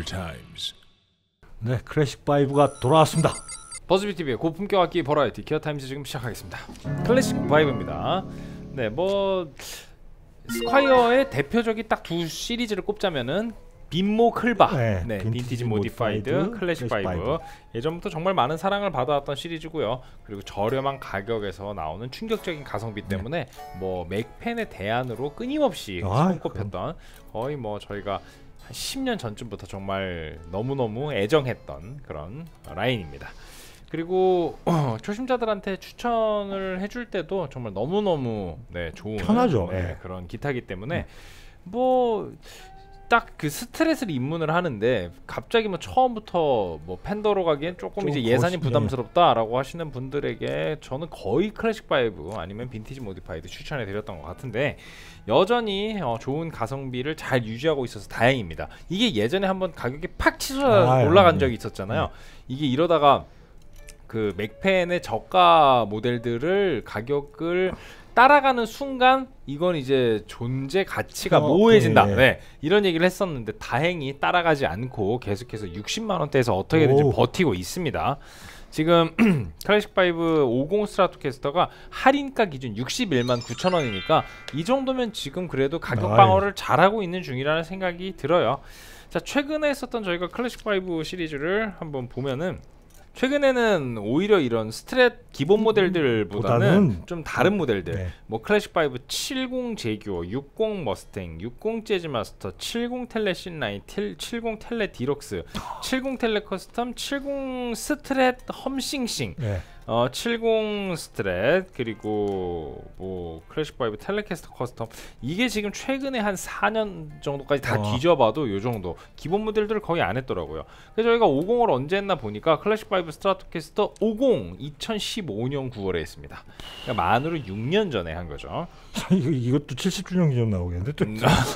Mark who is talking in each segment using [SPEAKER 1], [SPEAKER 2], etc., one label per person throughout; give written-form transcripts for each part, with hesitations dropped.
[SPEAKER 1] 타임즈.
[SPEAKER 2] 네, 클래식 5가 돌아왔습니다.
[SPEAKER 3] 버즈비TV의 고품격 악기 버라이티 기어타임즈 지금 시작하겠습니다. 클래식 5입니다. 네, 뭐 스콰이어의 대표적인 딱 두 시리즈를 꼽자면은 빈모 클바, 네, 빈티지 모디파이드, 클래식 5. 예전부터 정말 많은 사랑을 받아왔던 시리즈고요. 그리고 저렴한 가격에서 나오는 충격적인 가성비 때문에 뭐 맥펜의 대안으로 끊임없이 손꼽혔던, 거의 뭐 저희가 한 10년 전쯤부터 정말 너무너무 애정했던 그런 라인입니다. 그리고 초심자들한테 추천을 해줄 때도 정말 너무너무 좋은
[SPEAKER 2] 편하죠.
[SPEAKER 3] 그런 기타이기 때문에 뭐 딱 그 스트레스를 입문을 하는데 갑자기 뭐 처음부터 뭐 펜더로 가기엔 조금 이제 예산이 부담스럽다라고 하시는 분들에게 저는 거의 클래식 5 아니면 빈티지 모디파이드 추천해 드렸던 것 같은데, 여전히 좋은 가성비를 잘 유지하고 있어서 다행입니다. 이게 예전에 한번 가격이 팍 치솟아 올라간 적이 있었잖아요. 이게 이러다가 그 맥펜의 저가 모델들을 가격을 따라가는 순간 이건 이제 존재 가치가 모호해진다. 네, 이런 얘기를 했었는데 다행히 따라가지 않고 계속해서 60만 원대에서 어떻게든지 버티고 있습니다. 지금 클래식 5 50 스트라토캐스터가 할인가 기준 61만 9천 원이니까 이 정도면 지금 그래도 가격 방어를 잘하고 있는 중이라는 생각이 들어요. 자, 최근에 했었던 저희가 클래식 5 시리즈를 한번 보면은 최근에는 오히려 이런 스트랩 기본 모델들보다는 좀 다른 모델들, 뭐 클래식 5 70 제규어, 60 머스탱, 60 재즈 마스터, 70 텔레 신라인, 70 텔레 디럭스, 70 텔레 커스텀, 70 스트랩 험싱싱, 70 스트랩, 그리고 뭐 클래식 5 텔레캐스터 커스텀, 이게 지금 최근에 한 4년 정도까지 다 뒤져봐도 요 정도 기본 모델들을 거의 안 했더라고요. 그래서 저희가 50을 언제 했나 보니까 클래식 5 스트라토캐스터 50 2015년 9월에 했습니다. 그러니까 만으로 6년 전에 한 거죠.
[SPEAKER 2] 이것도 70주년 기념 나오겠는데 또.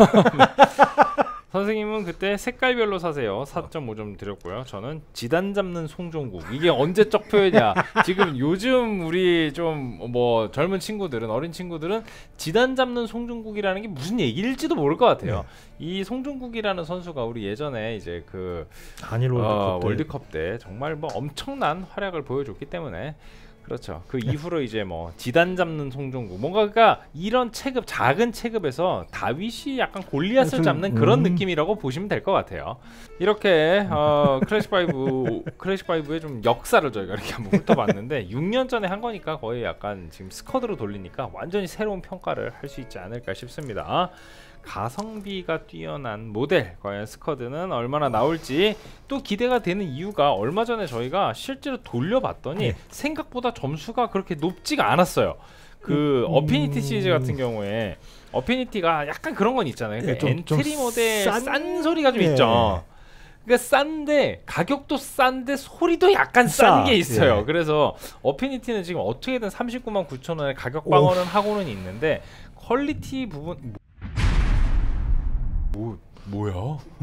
[SPEAKER 3] 선생님은 그때 색깔별로 사세요. 4.5점 드렸고요. 저는 지단 잡는 송종국. 이게 언제적 표현이야. 지금 요즘 우리 좀 뭐 젊은 친구들은, 어린 친구들은 지단 잡는 송종국이라는 게 무슨 얘기일지도 모를 것 같아요. 이 송종국이라는 선수가 우리 예전에 이제 그
[SPEAKER 2] 한일
[SPEAKER 3] 월드컵 때 정말 뭐 엄청난 활약을 보여줬기 때문에, 그렇죠. 그 이후로 이제 뭐 지단 잡는 송종국, 뭔가 이런 체급, 작은 체급에서 다윗이 약간 골리앗을 잡는 그런 느낌이라고 보시면 될 것 같아요. 이렇게 클래식 5의 좀 역사를 저희가 이렇게 한번 훑어봤는데 6년 전에 한 거니까 거의 약간 지금 스쿼드로 돌리니까 완전히 새로운 평가를 할 수 있지 않을까 싶습니다. 가성비가 뛰어난 모델, 과연 스쿼드는 얼마나 나올지 또 기대가 되는 이유가, 얼마 전에 저희가 실제로 돌려봤더니 생각보다 점수가 그렇게 높지가 않았어요. 그 어피니티 시리즈 같은 경우에 어피니티가 약간 그런 건 있잖아요. 그러니까 엔트리 모델 싼 소리가 좀 있죠. 그러니까 싼데 가격도 싼데 소리도 약간 싼 게 있어요. 그래서 어피니티는 지금 어떻게든 39만 9천 원에 가격 방어는 하고는 있는데 퀄리티 부분 뭐야?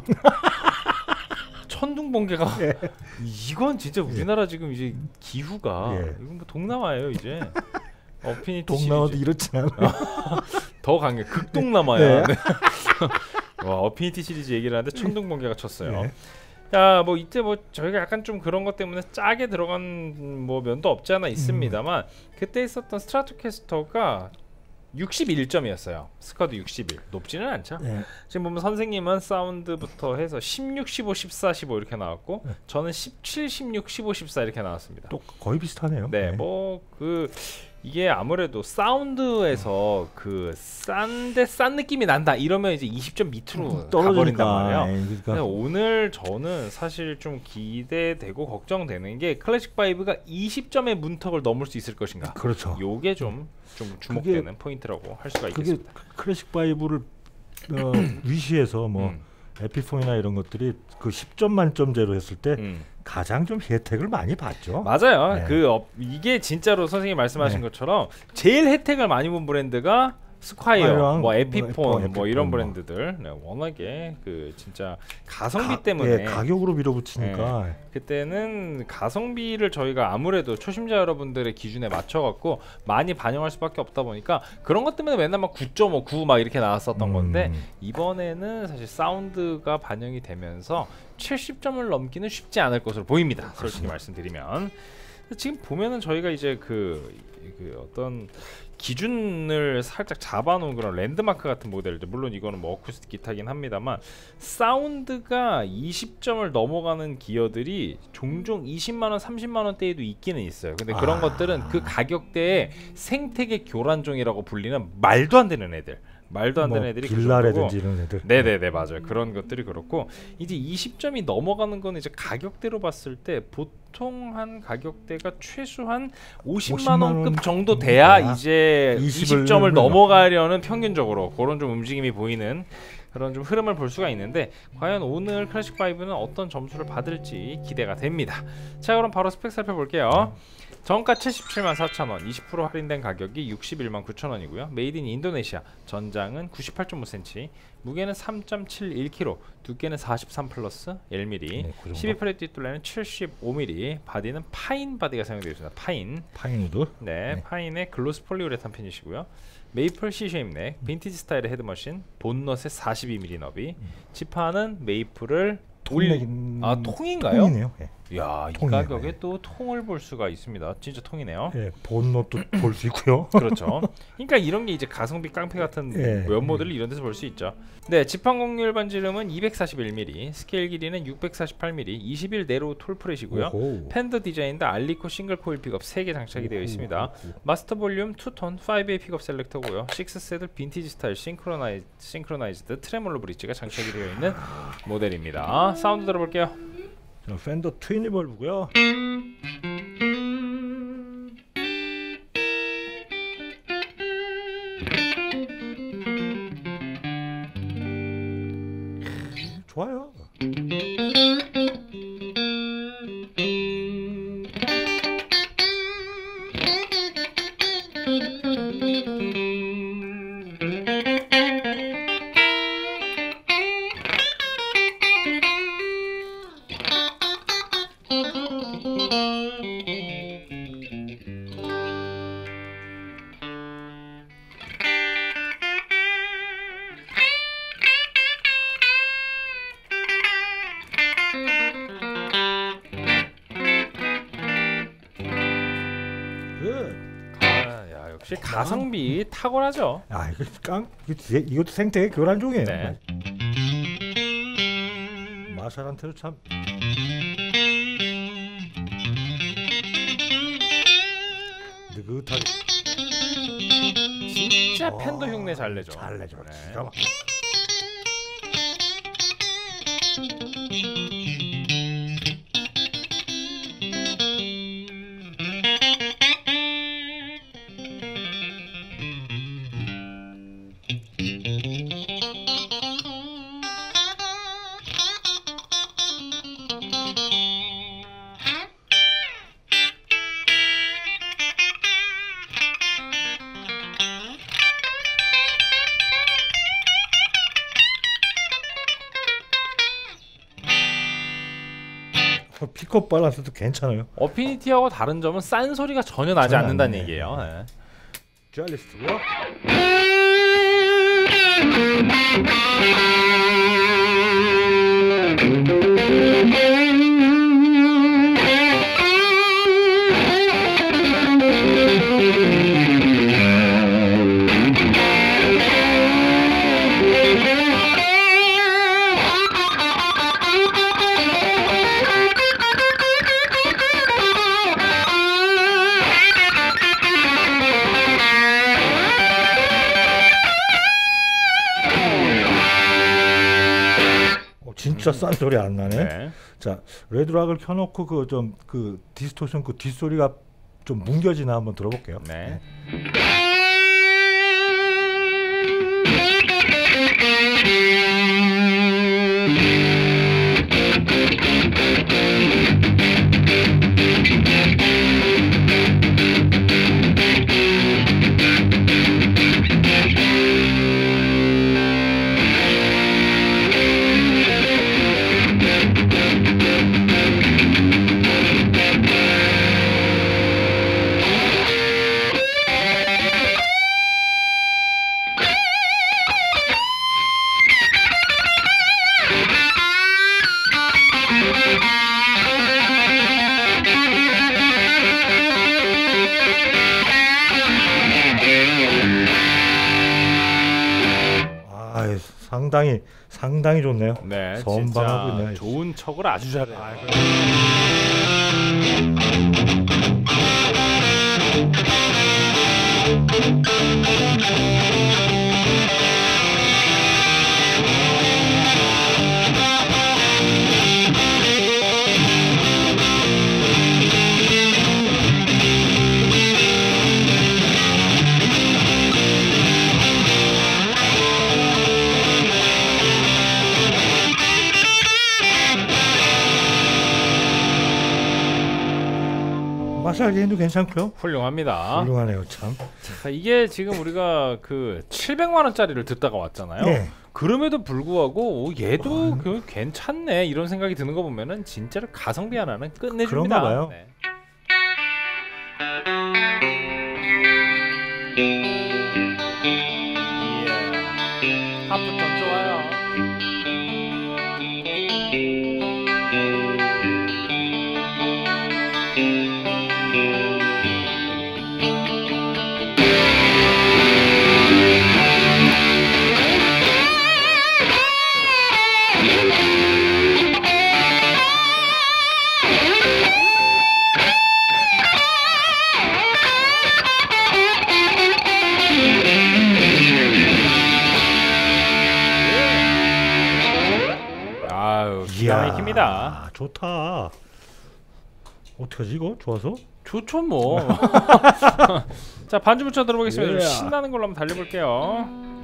[SPEAKER 3] 천둥 번개가 이건 진짜 우리나라 지금 이제 기후가 이건 뭐 동남아예요 이제. 어피니티
[SPEAKER 2] 동남아도 이렇지 않아.
[SPEAKER 3] 더 강해. 극동남아야. 와, 어피니티 시리즈 얘기를 하는데 천둥 번개가 쳤어요. 자, 뭐 이때 뭐 저희가 약간 좀 그런 것 때문에 짜게 들어간 뭐 면도 없지 않아 있습니다만, 그때 있었던 스트라토캐스터가 61점이었어요. 스쿼드 61. 높지는 않죠. 지금 보면 선생님은 사운드부터 해서 16, 15, 14, 15 이렇게 나왔고 저는 17, 16, 15, 14 이렇게 나왔습니다.
[SPEAKER 2] 또 거의 비슷하네요.
[SPEAKER 3] 네, 뭐 그 이게 아무래도 사운드에서 그 싼데 싼 느낌이 난다 이러면 이제 20점 밑으로 가버린단 말이에요. 그러니까 오늘 저는 사실 좀 기대되고 걱정되는 게 클래식 5가 20점의 문턱을 넘을 수 있을 것인가.
[SPEAKER 2] 그렇죠.
[SPEAKER 3] 요게 좀 주목되는 포인트라고 할 수가 있겠습니다.
[SPEAKER 2] 클래식 5를 위시해서 뭐 에피폰이나 이런 것들이 그 10점 만점제로 했을 때 가장 좀 혜택을 많이 받죠.
[SPEAKER 3] 맞아요. 이게 진짜로 선생님 말씀하신 것처럼 제일 혜택을 많이 본 브랜드가 스콰이어, 뭐 에피폰,
[SPEAKER 2] 에피폰,
[SPEAKER 3] 뭐 이런
[SPEAKER 2] 뭐.
[SPEAKER 3] 브랜드들 네, 워낙에 그 진짜 가성비 때문에
[SPEAKER 2] 가격으로 밀어붙이니까
[SPEAKER 3] 그때는 가성비를 저희가 아무래도 초심자 여러분들의 기준에 맞춰갖고 많이 반영할 수밖에 없다 보니까 그런 것 때문에 맨날 막 9.5, 9 막 이렇게 나왔었던 건데 이번에는 사실 사운드가 반영이 되면서 70점을 넘기는 쉽지 않을 것으로 보입니다. 솔직히 말씀드리면 지금 보면은 저희가 이제 그 어떤 기준을 살짝 잡아놓은 그런 랜드마크 같은 모델들, 물론 이거는 뭐 어쿠스틱 기타긴 합니다만 사운드가 20점을 넘어가는 기어들이 종종 20만원 30만원대에도 있기는 있어요. 근데 그런 것들은 그 가격대에 생태계 교란종이라고 불리는 말도 안 되는 애들, 말도 안 되는 애들이
[SPEAKER 2] 빌라라든지 이런 애들.
[SPEAKER 3] 네네네 맞아요. 그런 것들이 그렇고 이제 20점이 넘어가는 건 이제 가격대로 봤을 때 보통 한 가격대가 최소한 50만원급 정도 돼야 이제 20점을 넘어가려는 평균적으로 그런 좀 움직임이 보이는 그런 좀 흐름을 볼 수가 있는데 과연 오늘 클래식 5는 어떤 점수를 받을지 기대가 됩니다. 자 그럼 바로 스펙 살펴볼게요. 정가 774,000원, 20% 할인된 가격이 619,000원이고요. 메이드 인 인도네시아, 전장은 98.5cm, 무게는 3.71kg, 두께는 43 플러스 1mm,
[SPEAKER 2] 네, 그
[SPEAKER 3] 12프렛 뒷둘레는 75mm, 바디는 파인 바디가 사용되어 있습니다. 파인
[SPEAKER 2] 우드?
[SPEAKER 3] 네, 파인의 글로스 폴리우레탄 피니시고요. 메이플 C-쉐입 넥, 빈티지 스타일의 헤드머신, 본넛에 42mm 너비, 지판은 메이플을 통인가요?
[SPEAKER 2] 통이네요. 예.
[SPEAKER 3] 이야, 이
[SPEAKER 2] 통이네요.
[SPEAKER 3] 가격에 또 통을 볼 수가 있습니다. 진짜 통이네요.
[SPEAKER 2] 예, 본노도 볼 수 있고요.
[SPEAKER 3] 그렇죠. 그러니까 이런 게 이제 가성비 깡패 같은 면모들을 이런 데서 볼 수 있죠. 네, 지판 곡률 반지름은 241mm, 스케일 길이는 648mm, 21 네로우 톨프렛이고요. 팬더 디자인도 알리코 싱글 코일 픽업 3개 장착이 되어 있습니다. 마스터 볼륨 2톤 5A 픽업 셀렉터고요. 6세들 빈티지 스타일 싱크로나이즈드 트레몰로 브릿지가 장착이 되어 있는 모델입니다. 사운드 들어볼게요.
[SPEAKER 2] 팬더 트윈 리벌브고요. 좋아요.
[SPEAKER 3] 역시 가성비 탁월하죠.
[SPEAKER 2] 아 이것도 생태계 교란종이에요.
[SPEAKER 3] 네.
[SPEAKER 2] 마샬한테도 참 느긋하게
[SPEAKER 3] 진짜 팬더 흉내 잘 내죠.
[SPEAKER 2] 잘 내죠.
[SPEAKER 3] 네.
[SPEAKER 2] 기가 막혀. 픽업 밸런스도 괜찮아요.
[SPEAKER 3] 어피니티하고 다른 점은 싼 소리가 전혀 나지 않는다는 얘기예요. 네.
[SPEAKER 2] 듀얼리스트고요. 진짜 싼 소리 안 나네.
[SPEAKER 3] 네.
[SPEAKER 2] 자, 레드락을 켜놓고 그 디스토션 그 뒷소리가 좀 뭉겨지나 한번 들어볼게요.
[SPEAKER 3] 네.
[SPEAKER 2] 상당히 좋네요.
[SPEAKER 3] 네,
[SPEAKER 2] 선방하고
[SPEAKER 3] 진짜
[SPEAKER 2] 있네요.
[SPEAKER 3] 좋은 척을 아주 잘해요.
[SPEAKER 2] 마샬 게임도 괜찮고요.
[SPEAKER 3] 훌륭합니다.
[SPEAKER 2] 훌륭하네요, 참.
[SPEAKER 3] 자, 이게 지금 우리가 그 700만 원짜리를 듣다가 왔잖아요.
[SPEAKER 2] 네.
[SPEAKER 3] 그럼에도 불구하고 얘도 그 괜찮네 이런 생각이 드는 거 보면은 진짜로 가성비 하나는 끝내줍니다.
[SPEAKER 2] 그런가 봐요.
[SPEAKER 3] 네. 합부터 좋아요. 기가 막힙니다.
[SPEAKER 2] 좋다. 어떡하지 이거? 좋아서?
[SPEAKER 3] 좋죠 뭐. 자, 반주부터 들어보겠습니다. 좀 신나는 걸로 한번 달려볼게요.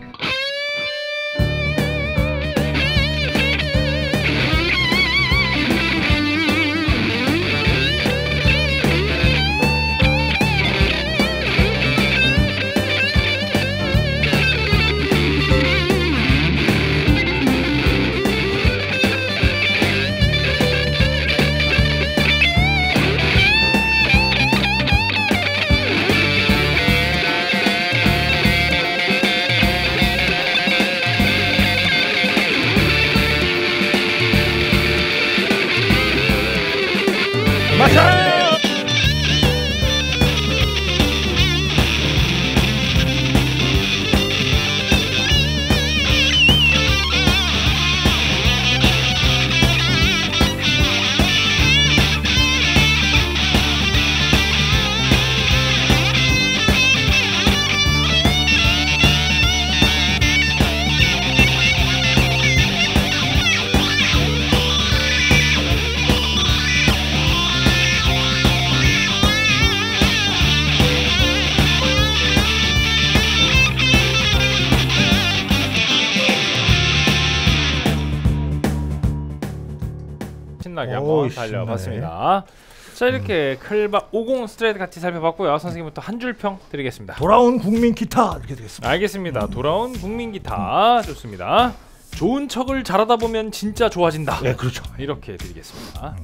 [SPEAKER 3] 신나게 한번 달려봤습니다. 자, 이렇게 클바 50 스트레이트 같이 살펴봤고요. 선생님부터 한 줄 평 드리겠습니다.
[SPEAKER 2] 돌아온 국민 기타 이렇게 되겠습니다.
[SPEAKER 3] 알겠습니다. 돌아온 국민 기타 좋습니다. 좋은 척을 잘하다 보면 진짜 좋아진다.
[SPEAKER 2] 네, 그렇죠.
[SPEAKER 3] 이렇게 드리겠습니다.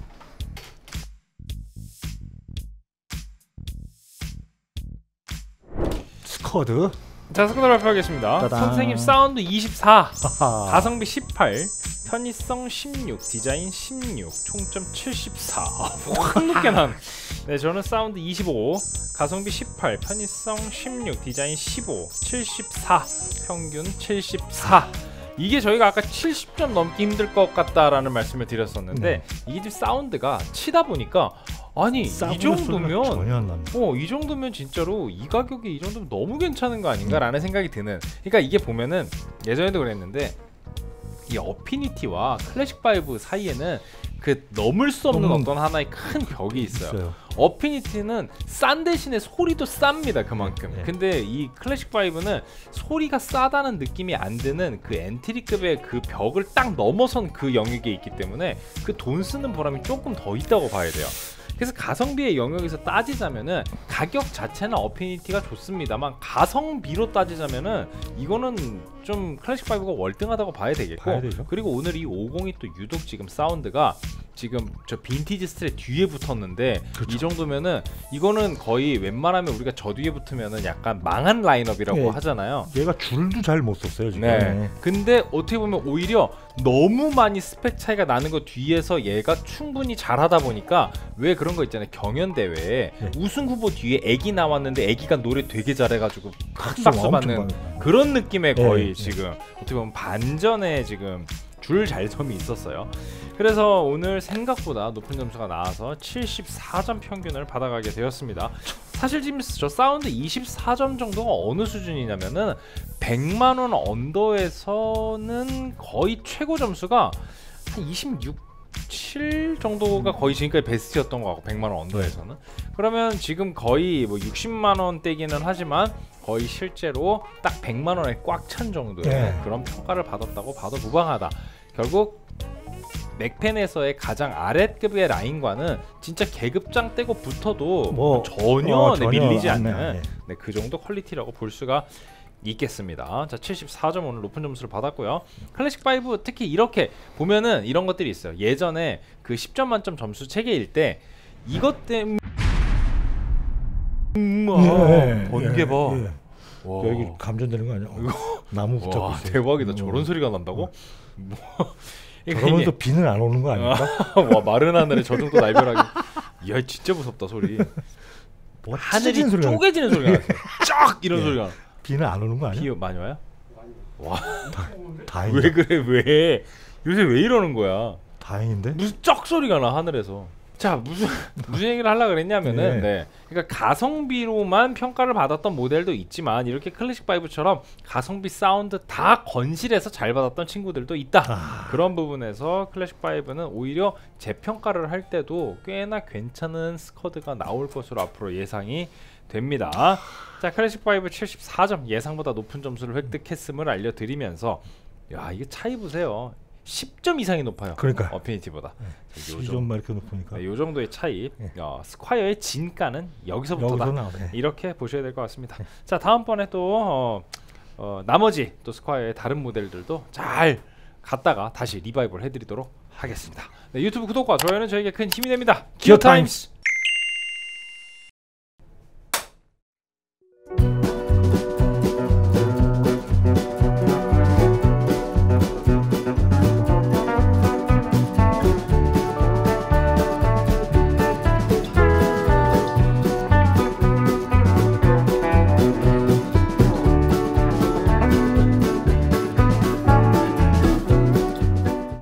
[SPEAKER 2] 스쿼드.
[SPEAKER 3] 자, 스쿼드 발표하겠습니다.
[SPEAKER 2] 따단.
[SPEAKER 3] 선생님 사운드 24,
[SPEAKER 2] 하하.
[SPEAKER 3] 가성비 18, 편의성 16, 디자인 16, 총점 74. 확 높게 난. 네, 저는 사운드 25, 가성비 18, 편의성 16, 디자인 15, 74, 평균 74. 이게 저희가 아까 70점 넘기 힘들 것 같다라는 말씀을 드렸었는데 이게 지금 사운드가 치다 보니까 아니 이 정도면
[SPEAKER 2] 전혀 안 납니다.
[SPEAKER 3] 이 정도면 진짜로 이 가격에 이 정도면 너무 괜찮은 거 아닌가라는 생각이 드는. 그러니까 이게 보면은 예전에도 그랬는데 이 어피니티와 클래식5 사이에는 그 넘을 수 없는 어떤 하나의 큰 벽이 있어요. 어피니티는 싼 대신에 소리도 쌉니다. 그만큼.
[SPEAKER 2] 네.
[SPEAKER 3] 근데 이 클래식5는 소리가 싸다는 느낌이 안 드는 그 엔트리급의 그 벽을 딱 넘어선 그 영역에 있기 때문에 그 돈 쓰는 보람이 조금 더 있다고 봐야 돼요. 그래서 가성비의 영역에서 따지자면은 가격 자체는 어피니티가 좋습니다만 가성비로 따지자면은 이거는 좀 클래식5가 월등하다고 봐야 되겠고,
[SPEAKER 2] 봐야 되죠.
[SPEAKER 3] 그리고 오늘 이 50이 또 유독 지금 사운드가 지금 저 빈티지 스트랩 뒤에 붙었는데
[SPEAKER 2] 그렇죠.
[SPEAKER 3] 이 정도면은 이거는 거의 웬만하면 우리가 저 뒤에 붙으면은 약간 망한 라인업이라고
[SPEAKER 2] 네.
[SPEAKER 3] 하잖아요.
[SPEAKER 2] 얘가 줄도 잘 못 썼어요 지금.
[SPEAKER 3] 네. 근데 어떻게 보면 오히려 너무 많이 스펙 차이가 나는 거 뒤에서 얘가 충분히 잘하다 보니까 왜 그런 거 있잖아요. 경연 대회에
[SPEAKER 2] 네.
[SPEAKER 3] 우승 후보 뒤에 애기 나왔는데 애기가 노래 되게 잘해가지고 큰 박수
[SPEAKER 2] 엄청
[SPEAKER 3] 받는
[SPEAKER 2] 많아요.
[SPEAKER 3] 그런 느낌의 거의
[SPEAKER 2] 네.
[SPEAKER 3] 지금 어떻게 보면 반전에 지금 줄 잘섬이 있었어요. 그래서 오늘 생각보다 높은 점수가 나와서 74점 평균을 받아가게 되었습니다. 사실 지금 저 사운드 24점 정도가 어느 수준이냐면은 100만원 언더에서는 거의 최고 점수가 한 26, 7 정도가 거의 지금까지 베스트였던 것 같고 100만원 언더에서는. 그러면 지금 거의 뭐 60만원대기는 하지만 거의 실제로 딱 100만원에 꽉 찬 정도의
[SPEAKER 2] 네.
[SPEAKER 3] 그런 평가를 받았다고 봐도 무방하다. 결국 맥펜에서의 가장 아랫급의 라인과는 진짜 계급장 떼고 붙어도
[SPEAKER 2] 뭐,
[SPEAKER 3] 전혀
[SPEAKER 2] 전혀
[SPEAKER 3] 밀리지
[SPEAKER 2] 안
[SPEAKER 3] 않는
[SPEAKER 2] 네.
[SPEAKER 3] 네, 그 정도 퀄리티라고 볼 수가 있겠습니다. 자, 74점 오늘 높은 점수를 받았고요. 클래식 5 특히 이렇게 보면은 이런 것들이 있어요. 예전에 그 10점 만점 점수 체계일 때 이것 때문에 번개 봐.
[SPEAKER 2] 예.
[SPEAKER 3] 와.
[SPEAKER 2] 여기 감전되는 거 아니야? 나무 붙잡고
[SPEAKER 3] 와,
[SPEAKER 2] 있어요.
[SPEAKER 3] 대박이다. 저런 소리가 난다고? 뭐
[SPEAKER 2] 그러면 또 비는 안 오는 거 아닙니까?
[SPEAKER 3] 와, 마른 하늘에 저 정도 날벼락이. 이야, 진짜 무섭다 소리.
[SPEAKER 2] 뭐
[SPEAKER 3] 하늘이
[SPEAKER 2] 찢어지는 소리가
[SPEAKER 3] 쪼개지는 소리가 나요. 쫙 이런
[SPEAKER 2] 예.
[SPEAKER 3] 소리가.
[SPEAKER 2] 비는 안 오는 거 아니야?
[SPEAKER 3] 비 많이 와요? 와,
[SPEAKER 2] 다행이다.
[SPEAKER 3] 왜 그래? 왜? 요새 왜 이러는 거야?
[SPEAKER 2] 다행인데.
[SPEAKER 3] 무슨 쩍 소리가 나 하늘에서. 자, 무슨 얘기를 하려고 그랬냐면은 네. 그러니까 가성비로만 평가를 받았던 모델도 있지만 이렇게 클래식 5처럼 가성비 사운드 다 건실해서 잘 받았던 친구들도 있다. 그런 부분에서 클래식 5는 오히려 재평가를 할 때도 꽤나 괜찮은 스쿼드가 나올 것으로 앞으로 예상이 됩니다. 자, 클래식 5 74점 예상보다 높은 점수를 획득했음을 알려드리면서 야, 이게 차이 보세요. 10점 이상이 높아요.
[SPEAKER 2] 그러니까.
[SPEAKER 3] 어피니티보다.
[SPEAKER 2] 시좀 이렇게 높으니까.
[SPEAKER 3] 이 정도의 차이. 스콰이어의 진가는 여기서부터다.
[SPEAKER 2] 여기서 나오네.
[SPEAKER 3] 이렇게 보셔야 될 것 같습니다. 자, 다음번에 또 나머지 또 스콰이어의 다른 모델들도 잘 갔다가 다시 리바이벌 해드리도록 하겠습니다. 네, 유튜브 구독과 좋아요는 저에게 큰 힘이 됩니다. 기어타임스.